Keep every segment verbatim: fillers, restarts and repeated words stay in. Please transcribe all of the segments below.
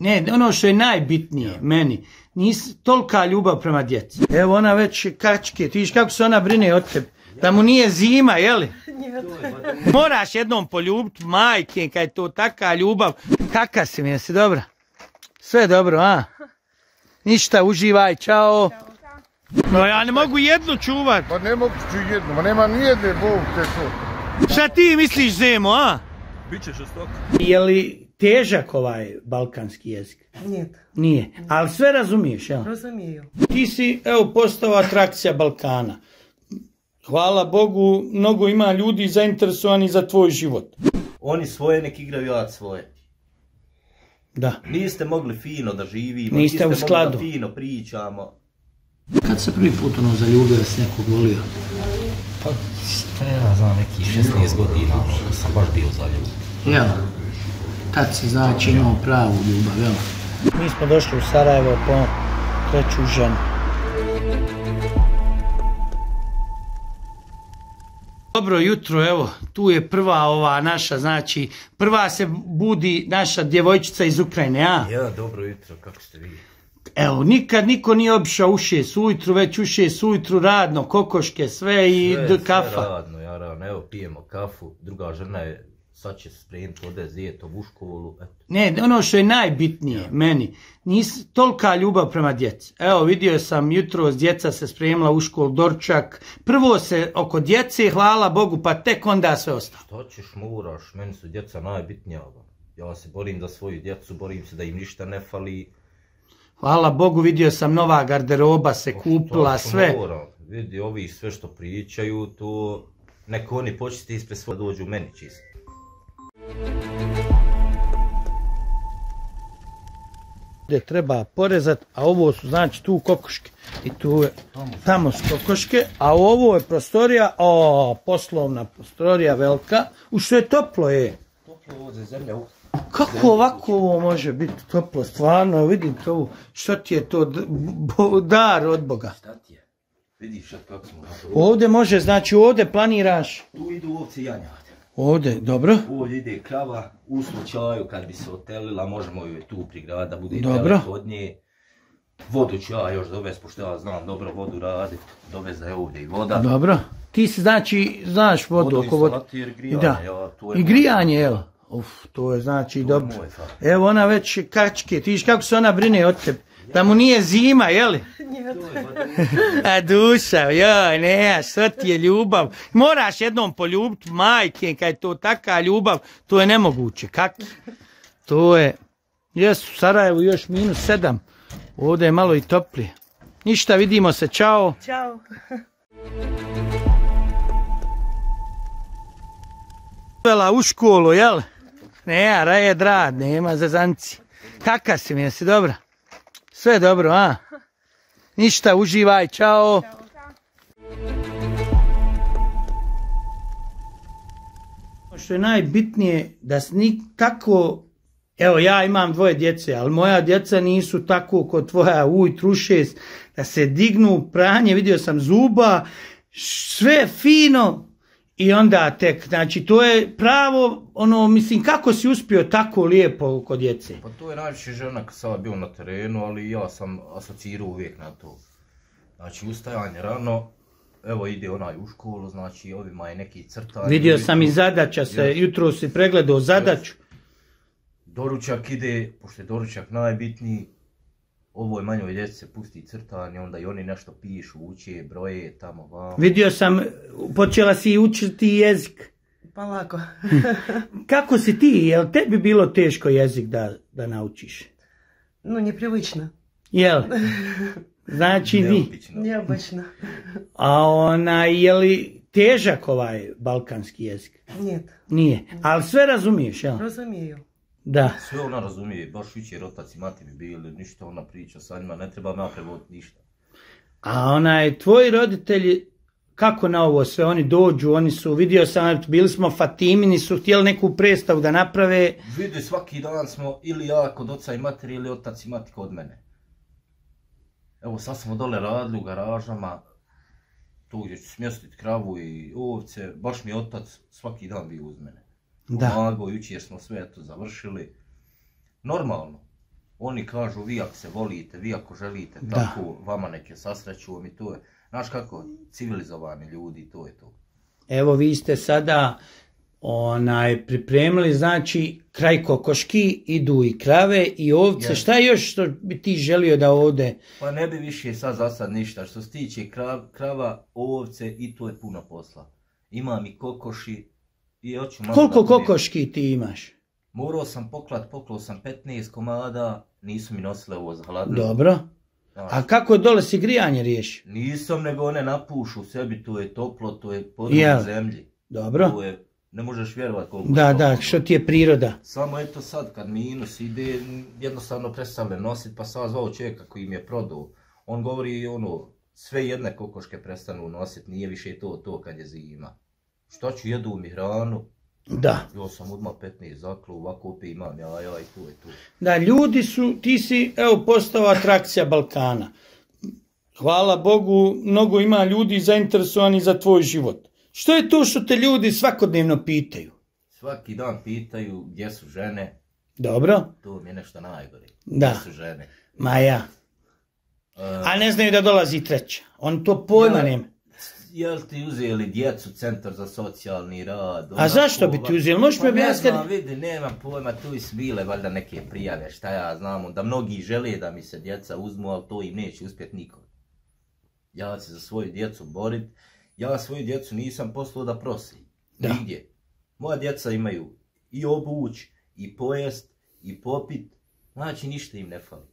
Ne, ono što je najbitnije ja. meni, nis tolika ljubav prema djeci. Evo ona već kačke, ti viš kako se ona brine od tebe. Da mu nije zima, jeli? Moraš jednom poljubiti majke, kad je to taka ljubav. Kaka si mi, jesi dobra? Sve dobro, a? Ništa, uživaj, čao. No ja ne mogu jednu čuvat. Pa ne mogu ću jednu, ma nema nijedne, Bog te to. Šta ti misliš, Zemo, a? Biće žestoko. Je li težak ovaj balkanski jezik? Nije. Nije, ali sve razumiješ, jel? Razumiju. Ti si, evo, postao atrakcija Balkana. Hvala Bogu, mnogo ima ljudi zainteresovani za tvoj život. Oni svoje, nek igraju, ja svoje. Da. Niste mogli fino da živimo, niste, niste u skladu. Mogli da fino pričamo. Kad se prvi put ono zaljubio, s nekog volio? Pa, ja znam, neki šesnaest godina, sam baš bio zaljubljen. Jel, tad se znači imao pravu ljubav, jel? Mi smo došli u Sarajevo po treću ženu. Dobro jutro, evo, tu je prva ova naša, znači, prva se budi naša djevojčica iz Ukrajine, a? Ja, dobro jutro, kako ste vi? Evo, nikad niko nije obišao u šest ujutru, već u šest ujutru radno, kokoške, sve i sve, kafa. Sve radno, ja radno, evo, pijemo kafu, druga žena je, sad će spremiti, ode s djetom u školu, eto. Ne, ono što je najbitnije ja. meni, nis tolika ljubav prema djeci. Evo, vidio sam jutro, djeca se spremila u školu, doručak. Prvo se oko djece, hvala Bogu, pa tek onda sve ostalo. Šta ćeš, moraš, meni su djeca najbitnija. Ja se borim za svoju djecu, borim se da im ništa ne fali. Hvala Bogu, vidio sam nova garderoba se kupila, sve. Moram, vidi, ovi sve što pričaju, to neko oni početi ispred svoje dođu meni čisto. Gdje treba porezati, a ovo su znači tu kokoške. I tu je, tamo su kokoške, a ovo je prostorija, o, poslovna prostorija velika, u što je toplo je. Toplo ovo za zemlja. Kako ovako ovo može biti toplo, stvarno, vidim to, što ti je to dar od Boga. Šta ti je? Vidiš kako smo napravili. Ovdje može, znači ovdje planiraš. Tu idu ovce janjati. Ovdje, dobro. Ovdje ide krava, u slučaju kad bi se otelila, možemo ju tu prigraditi da bude dobro. Od nje. Vodu ću ja još dovesti, pošto ja znam dobro vodu raditi. Dovesti da je ovdje i voda. Dobro. Ti si znači, znaš vodu, vodu oko vodu. Vodu i grijanje, da. Ja, to je i grijanje, jel? Uf, to je znači to dobro. Je evo ona već kačke, ti viš kako se ona brine od tebe. Da mu nije zima, jeli? A duša, joj, ne, što ti je ljubav. Moraš jednom poljubiti majke, kad je to taka ljubav, to je nemoguće. Kaki? To je, jes u Sarajevu još minus sedam, ovdje je malo i toplije. Ništa, vidimo se, čao. Ćao. Vela u školu, jel? Ne, raje drad, nema zazanci. Kaka si mi, jesi dobra? Sve dobro, a? Ništa, uživaj, čao. Što je najbitnije, da se nikako, evo ja imam dvoje djece, ali moja djeca nisu tako kod tvoja ujutru šest, da se dignu pranje, vidio sam zuba, sve fino. I onda tek, znači to je pravo, ono, mislim, kako si uspio tako lijepo kod djece? Pa to je najviše žena kad sam bio na terenu, ali ja sam asocirao uvijek na to. Znači, ustajanje rano, evo ide onaj u školu, znači ovima je neki crtanje. Vidio sam i zadaća se, ja. Jutro si pregledao zadaću. Doručak ide, pošto je doručak najbitniji, ovoj manjoj djeci se pusti crtanje, onda i oni nešto pišu, uče, broje, tamo, vamo. Vidio sam, počela si učiti jezik. Pa lako. Kako si ti, jel tebi bilo teško jezik da, da naučiš? No, neprilično. Jel? Znači vi. Neobično. A ona, je li težak ovaj balkanski jezik? Nije. Nije, ali sve razumiješ, jel? Razumiju. Da. Sve ona razumije, baš jučer otac i mati mi bili, ništa ona priča sa njima, ne treba me prevoditi ništa. A onaj, tvoji roditelji, kako na ovo sve, oni dođu, oni su, vidio sam, bili smo Fatimini, su htjeli neku predstavu da naprave. Vidi, svaki dan smo ili ja kod oca i materi ili otac i mati kod mene. Evo sad smo dole radili u garažama, tu gdje ću smjestiti kravu i ovce, baš mi je otac svaki dan bio uz mene. Pomagao, jučer smo sve to završili. Normalno. Oni kažu vi ako se volite, vi ako želite, tako vama neke sasreću, mi to je, znaš kako, civilizovani ljudi, to je to. Evo vi ste sada onaj pripremili, znači kraj kokoški idu i krave i ovce, yes. Šta je još što bi ti želio da ovde? Pa ne bi više sad za sad ništa, što se tiče krav, krava, ovce i to je puno posla. Imam i kokoši i hoću malo. Koliko kokoški ti imaš? Morao sam poklat, poklao sam petnaest komada, nisu mi nosile ovo za hladno. Dobro. A kako dole si grijanje riješi? Nisam, nego one napušu sebi, to je toplo, to je područje zemlji. Dobro. To je, ne možeš vjerovati koliko. Da, da, što ti je priroda. Samo eto sad kad minus ide, jednostavno prestale nositi, pa sad zvao čovjeka koji im je prodao. On govori ono, sve jedne kokoške prestanu nositi, nije više to to kad je zima. Šta ću, jedu mi hranu? Da. Ja sam odmah petnaest zaklo, ovako opet imam jaja i to je to. Da, ljudi su, ti si, evo, postao atrakcija Balkana. Hvala Bogu, mnogo ima ljudi zainteresovani za tvoj život. Što je to što te ljudi svakodnevno pitaju? Svaki dan pitaju gdje su žene. Dobro. To mi je nešto najgore. Da. Gdje su žene. Ma ja. Uh, A ne znaju da dolazi treća. On to pojma nema. Jel ti uzeli djecu, centar za socijalni rad? A zašto bi ti uzeli? Možeš mi objasniti? Pa ne znam, vidi, nemam pojma, tu i bile valjda neke prijave, šta ja znam, da mnogi žele da mi se djeca uzmu, ali to im neće uspjeti nikom. Ja se za svoju djecu borit, ja svoju djecu nisam poslao da prosi. Da. Nigdje. Moja djeca imaju i obuć, i pojest, i popit, znači ništa im ne fali.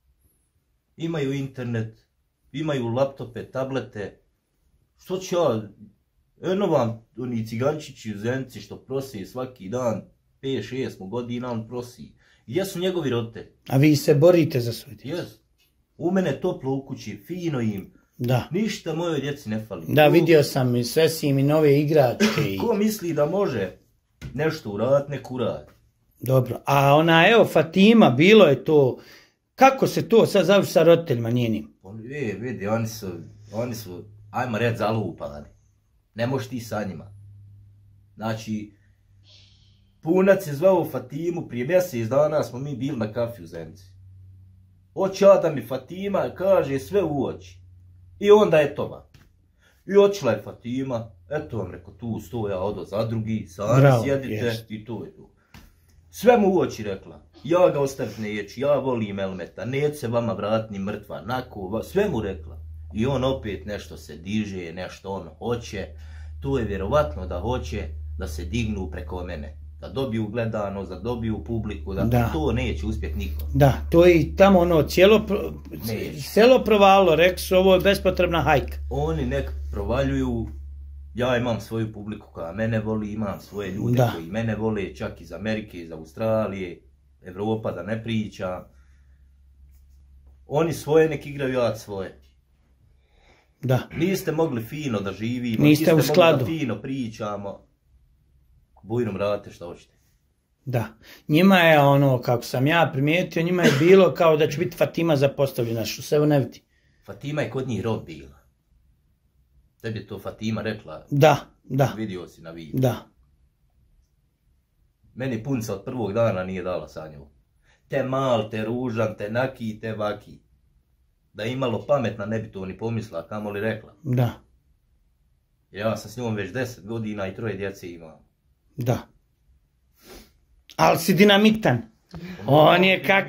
Imaju internet, imaju laptope, tablete. Što ću ja, eno vam, oni cigančići u Zenci što prosi svaki dan, pet šest godina on prosi. Gdje su njegovi roditelji? A vi se borite za svoj djecu? Jes. U mene toplo u kući, fino im. Da. Ništa mojoj djeci ne fali. Da, vidio sam i sve si im i nove igračke. I... Ko misli da može nešto uraditi, nek uradi. Dobro, a ona, evo, Fatima, bilo je to, kako se to sad završi sa roditeljima njenim? E, vidi, oni su, oni su, ajmo reći, zalupani. Ne možeš ti sa njima. Znači, punac je zvao Fatimu, prije mjesec dana smo mi bili na kafi u Zenci. Hoće ja da mi Fatima kaže sve u oči. I onda je to van. I otišla je Fatima, eto vam rekao, tu sto, ja odo za drugi, sami sjedite yes. I to je to. Sve mu u oči rekla, ja ga ostavit neću, ja volim Elmeta, neću se vama vratiti ni mrtva, nako, sve mu rekla. I on opet nešto se diže, nešto on hoće, to je vjerovatno da hoće da se dignu preko mene. Da dobiju gledanost, da dobiju publiku, da, da. To neće uspjeti nikom. Da, to je i tamo ono cijelo, pro... selo provalo, rekli su ovo je bespotrebna hajka. Oni nek provaljuju, ja imam svoju publiku koja mene voli, imam svoje ljude da. Koji mene vole, čak iz Amerike, iz Australije, Evropa da ne pričam. Oni svoje nek igraju, ja svoje. Da. Niste mogli fino da živimo, niste, niste u skladu. Mogli da fino pričamo. Bujnom radite što hoćete. Da. Njima je ono, kako sam ja primijetio, njima je bilo kao da će biti Fatima zapostavljena, što se evo ne vidi. Fatima je kod njih rob bila. Tebi je to Fatima rekla. Da, da. Vidio si na vidu. Da. Meni punca od prvog dana nije dala sa njom. Te mal, te ružan, te naki, te vaki. Da je imalo pametna ne bi to ni pomislila, kamo li rekla. Da. Ja sam s njom već deset godina i troje djece imam. Da. Ali si dinamitan. On je kak...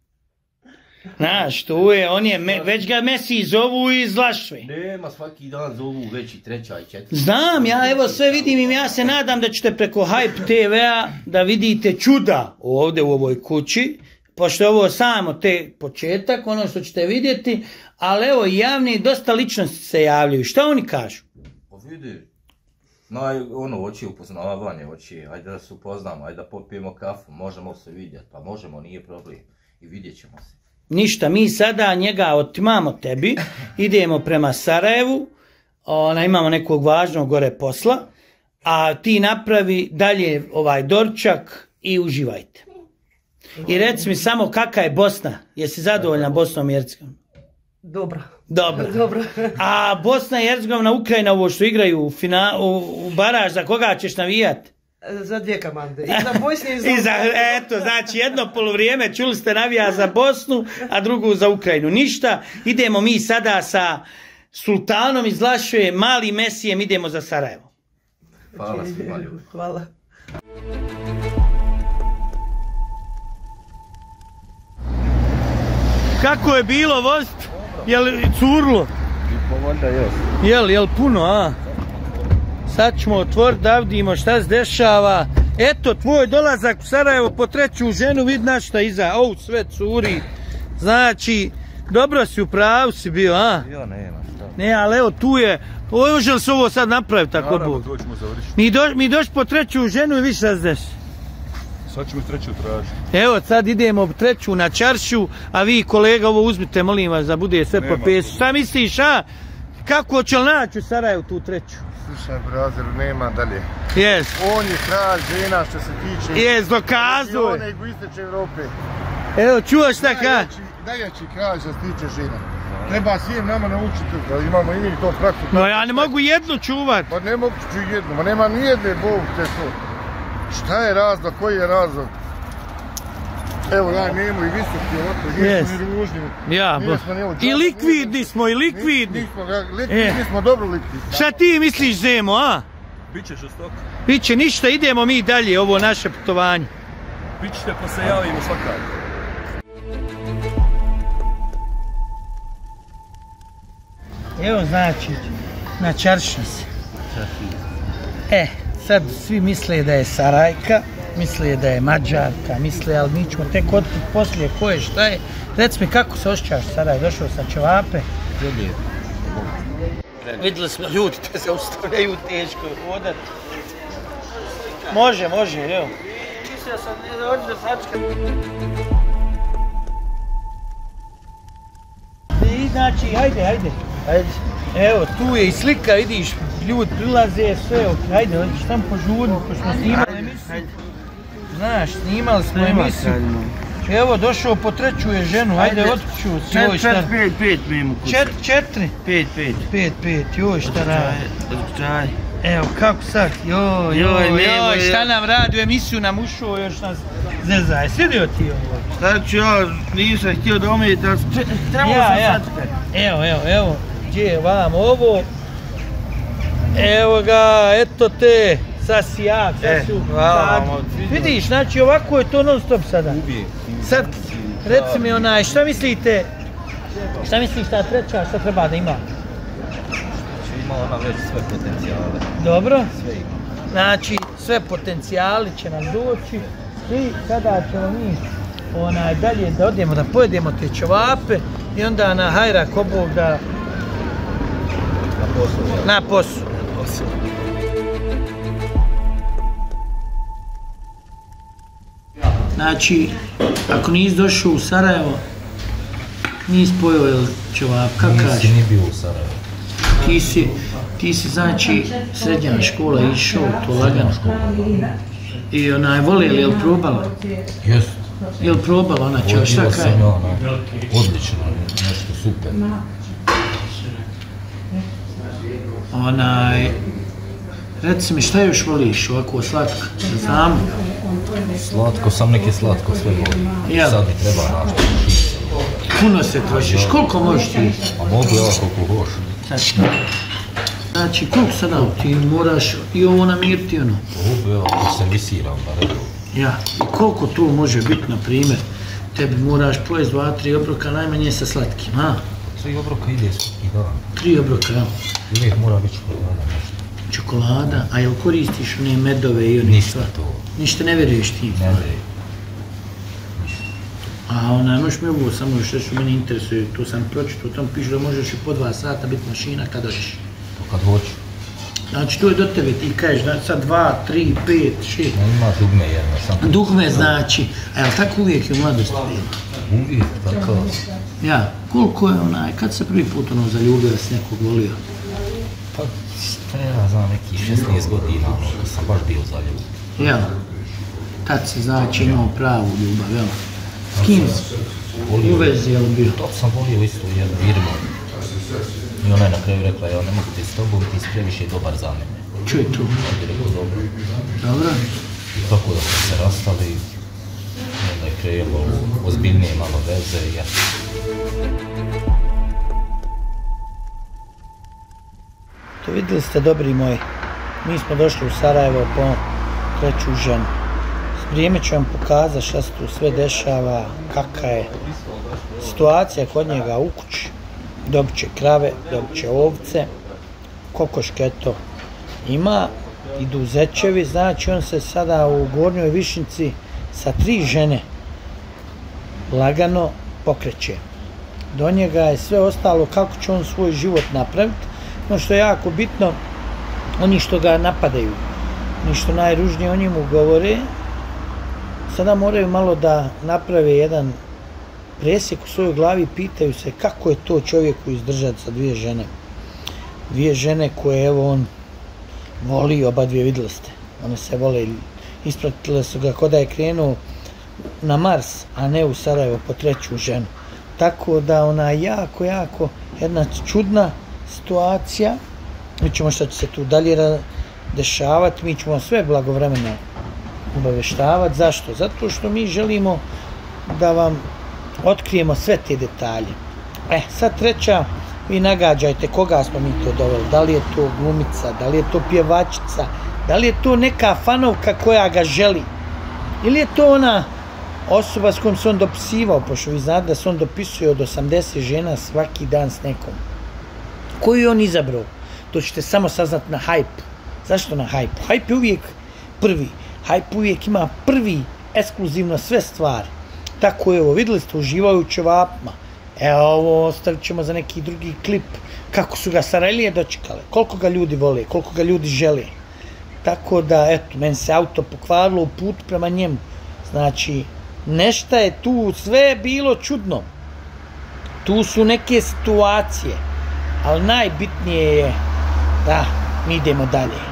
Znaš, tu je, on je, me, već ga Messi zovu iz Lašve. Nema, svaki dan zovu već i treća i četvrta. Znam, ja evo sve vidim i ja se nadam da ćete preko Hype te vea da vidite čuda ovdje u ovoj kući. Pošto je ovo samo te početak, ono što ćete vidjeti, ali evo javni dosta ličnosti se javljaju. Šta oni kažu? Pa vidi, naj, ono, oči upoznavanje, oči, ajde da se upoznamo, ajde da popijemo kafu, možemo se vidjeti, pa možemo, nije problem, i vidjet ćemo se. Ništa, mi sada njega otimamo tebi, idemo prema Sarajevu, ona, imamo nekog važnog gore posla, a ti napravi dalje ovaj dorčak i uživajte. I reci mi samo kakva je Bosna, jesi zadovoljna Bosnom i Hercegovinom? Dobro. Dobro. Dobro. A Bosna i Hercegovina, Ukrajina, ovo što igraju u, fina, u, u baraž, za koga ćeš navijati? Za dvije komande. I za Bosnu i za I za, eto, znači jedno polovrijeme, čuli ste, navija za Bosnu, a drugu za Ukrajinu. Ništa, idemo mi sada sa Sultanom iz Lašve, Mali Mesijem, idemo za Sarajevo. Hvala svima ljudi. Hvala. Kako je bilo vozit? Jel curlo? Jel, jel puno, a? Sad ćemo otvoriti da vidimo šta se dešava. Eto, tvoj dolazak u Sarajevo po treću ženu, vidi na šta iza. O, sve curi. Znači, dobro si, u pravu si bio, a? Ja nema šta. Ne, ali evo, tu je. Može li se ovo sad napraviti tako Bog? Naravno, to ćemo završiti. Mi, do, mi doš po treću ženu i više šta se dešava. Sad ćemo treću tražiti. Evo, sad idemo treću na čaršu, a vi, kolega, ovo uzmite, molim vas, da bude sve po pesu. Šta misliš, a? Kako će li naći u Sarajevu tu treću? Slušaj, brazer, nema dalje. Jes. On je kralj žena što se tiče... Jes, dokazuj. On je egoistične Evrope. Evo, čuo šta ka? Najjači kralj što se tiče žena. Treba svijem nama naučiti, da imamo i mi to praksu. No, ja ne mogu jednu čuvat. Pa ne mogu ću jednu, ma nema nijedne, Bog te to. Šta je razlog, koji je razlog? Evo, ja nemo i visoki ovako, nismo ni ružni. Ja, i likvidni smo, i likvidni. Nismo, likvidni smo, dobro likvidni. Šta ti misliš, Zemo, a? Biće žestoko. Biće ništa, idemo mi dalje, ovo naše putovanje. Bićete pa se javimo svakako. Evo, znači, na čarša se. E, sad svi misle da je Sarajka, misle da je Mađarka, misle, ali mi ćemo tek otkriti poslije ko je, šta je. Reci mi, kako se osjećaš sada, je došao sa ćevape? Lijepo. Vidjeli smo, ljudi te se ustavljaju teško hodati. Može, može, evo. Mislio sam, ne dođi da sačka. I znači, hajde, hajde, hajde. Evo, tu je i slika, vidiš, ljudi prilaze, sve, hajde, hoćeš tamo požurno, ko smo snimali emisiju. Znaš, snimali smo emisiju. Evo, došao po treću je ženu, hajde, otkuću svoj šta. Četiri, pet, pet mi imamo kuću. Četiri, četiri? Pet, pet. Pet, pet, joj, šta radi? Čaj. Evo, kako sad, joj, joj, joj, šta nam radi, u emisiju nam ušao, još nas zezaje. Svidio ti ovo? Šta ću ja, nisam htio da omijeti, ali trebalo sam sad. Evo, evo, evo, gdje je vam ovo? Evo ga, eto te, sad si jak, sad su... Vidiš, znači ovako je to non stop sada. Sad, reci mi onaj, šta mislite, šta misliš ta treća, šta treba da ima? Ima ona već sve potencijale. Dobro. Sve ima. Znači, sve potencijali će nam doći i sada ćemo mi onaj, dalje da odemo da pojedemo te ćevape i onda na hajra ko Bog da... Na poslu. Na poslu. Na poslu. Znači, ako nisi došao u Sarajevo, nisi pojeo jel ćevap, kako kažeš? Nisi ni bio u Sarajevo. Ti si, ti si znači srednja škola išao, to lagano. I onaj, voli li, jel probala? Jest. Jel probala ona ćeva, šta kaj? Odlično sam ja, ona, odlično, nešto super. Onaj, reci mi šta još voliš ovako slatko, da znamo? Slatko sam, neke slatko sve volim. Jel? Sad mi treba našto šice. Puno se trošiš, koliko možeš ti? A mogu ja koliko hoš. Znači, znači koliko sada ti moraš i ovo namiriti ono? Mogu ja ako se visiram na redu. Ja, i koliko to može biti, na primjer, tebi moraš pojesti dva, tri obroka najmanje sa slatkim, a? Tri obroka ide svaki dan. Tri obroka, ja. Uvijek mora biti čokolada nešto. Čokolada, a jel koristiš one medove i one ništa to. Ništa ne vjeruješ ti? Ne vjerujem. A ona, možeš mi ovo samo još što meni interesuje, tu sam pročitao, tamo piše da možeš i po dva sata biti mašina kad hoćeš. To kad hoću. Znači to je do tebe, ti kažeš da sad dva, tri, pet, šest. No, ima dugme jedno. Sam... Dugme znači, a jel tako uvijek je u mladosti bilo? Uvijek, tako. Ja, koliko je onaj, kad se prvi put ono zaljubio da si nekog volio? Pa, šta ja znam, neki šesnaest godina, ono, kad sam baš bio zaljubljen. Jel? Tad se znači imao pravu ljubav, jel? S kim si u vezi, jel bio? Tad sam volio isto jednu Irmu. I ona je na kraju rekla, ja ne mogu ti s tobom, ti si previše dobar za mene. Čuj tu. Ja bih rekao dobro. Dobro. Tako da smo se rastali, onda je krenulo ozbiljnije malo veze i ja. To vidjeli ste, dobri moji, mi smo došli u Sarajevo po treću ženu. Vrijeme će vam pokazati šta se tu sve dešava, kakva je situacija kod njega u kući. Dobit će krave, dobit će ovce, kokoške eto ima, idu zečevi, znači on se sada u Gornjoj Višnjici sa tri žene lagano pokreće. Do njega je sve ostalo kako će on svoj život napraviti, no što je jako bitno, oni što ga napadaju, oni što najružnije o njemu govore, sada moraju malo da naprave jedan presjek u svojoj glavi i pitaju se kako je to čovjeku izdržati sa dvije žene. Dvije žene koje evo on voli, oba dvije, vidjeli ste. One se vole, ispratile su ga kao da je krenuo na Mars, a ne u Sarajevo po treću ženu. Tako da ona jako, jako jedna čudna situacija. Mi ćemo što će se tu dalje dešavati, mi ćemo sve blagovremeno obaveštavati. Zašto? Zato što mi želimo da vam otkrijemo sve te detalje. E, sad treća, vi nagađajte koga smo mi to doveli. Da li je to glumica, da li je to pjevačica, da li je to neka fanovka koja ga želi. Ili je to ona osoba s kojom se on dopisivao, pošto vi znate da se on dopisuje od osamdeset žena svaki dan s nekom. Koju je on izabrao? To ćete samo saznat na hajpu. Zašto na hajpu? Hajp je uvijek prvi. Hajp uvijek ima prvi, ekskluzivno sve stvari. Tako je ovo, vidjeli ste, uživaju u ćevapima. Evo ovo ostavit ćemo za neki drugi klip. Kako su ga Sarajlije dočekale, koliko ga ljudi vole, koliko ga ljudi žele. Tako da, eto, meni se auto pokvarilo u put prema njemu. Znači, nešto je tu, sve je bilo čudno. Tu su neke situacije, ali najbitnije je da mi idemo dalje.